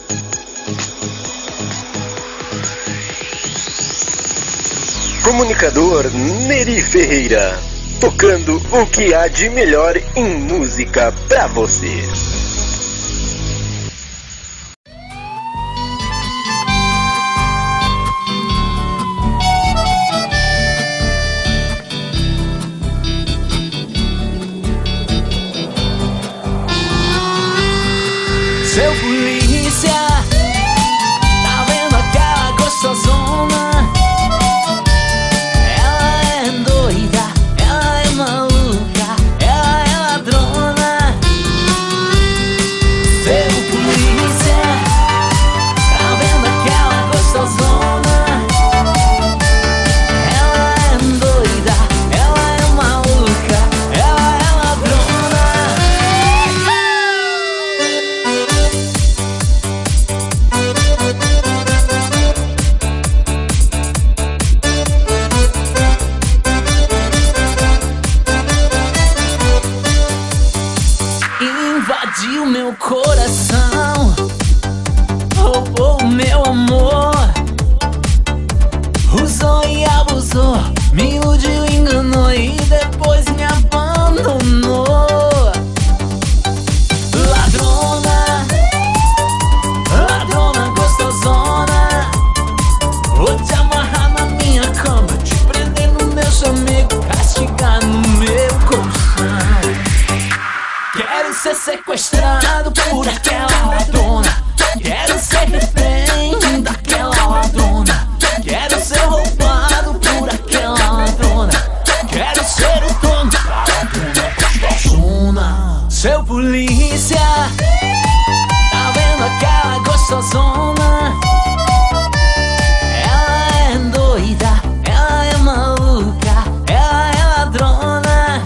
Comunicador Neri Ferreira, tocando o que há de melhor em música pra você. Seu polícia, tá vendo aquela gostosona? Ela é doida, ela é maluca, ela é ladrona. Seu polícia, tá vendo aquela gostosona? Ela é doida, ela é maluca, ela é ladrona. Invadiu meu coração, roubou meu amor, usou e abusou, me iludiu, enganou e depois me abandonou. Ladrona, ladrona gostosona, vou te amarrar na minha cama, te prender no meu chamego, castigar no meu colchão. Quero ser sequestrado por aquela ladrona, quero ser refém daquela ladrona, quero ser roubado por aquela ladrona, quero ser o dono da ladrona gostosona. Seu polícia, tá vendo aquela gostosona? Ela é doida, ela é maluca, ela é ladrona.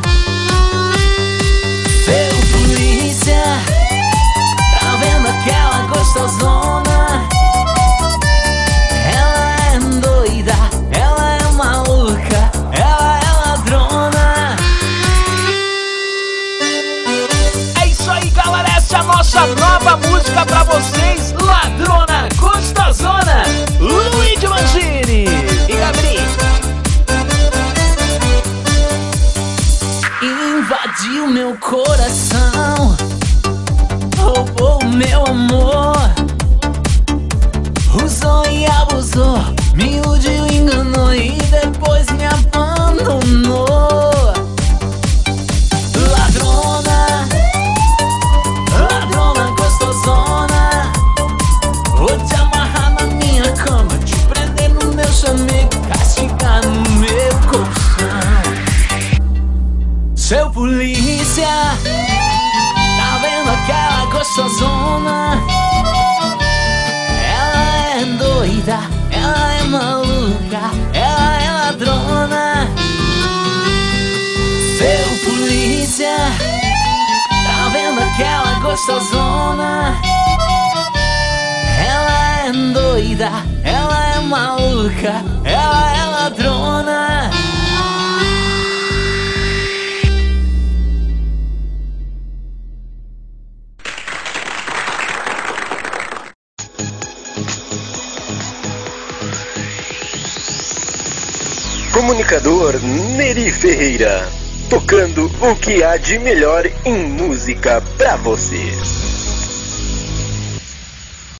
Seu polícia, tá vendo aquela gostosona? Ela é doida, ela é maluca, ela é ladrona. É isso aí, galera, essa é a nossa nova música pra vocês, Ladrona Gostosona, Luigi Mangini e Gabriel. Invadiu meu coração, roubou meu amor, usou e abusou, me iludiu, enganou e depois me abandonou. Ladrona, ladrona gostosona, vou te amarrar na minha cama, te prender no meu chamego, castigar no meu colchão. Seu polícia, tá vendo aquela gostosona? Ela é doida, ela é maluca, ela é ladrona. Seu polícia, tá vendo aquela gostosona? Ela é doida, ela é maluca, ela é ladrona. Comunicador Neri Ferreira, tocando o que há de melhor em música pra você.